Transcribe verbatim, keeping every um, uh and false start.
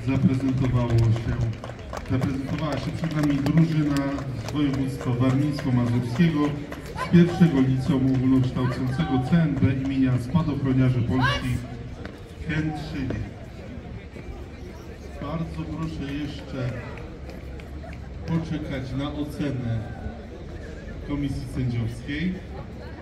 zaprezentowało się, zaprezentowała się przed nami drużyna z województwa warmińsko-mazurskiego z pierwszego liceum ogólnokształcącego C N B imienia Spadochroniarzy Polski w Kętrzynie. Bardzo proszę jeszcze poczekać na ocenę komisji sędziowskiej.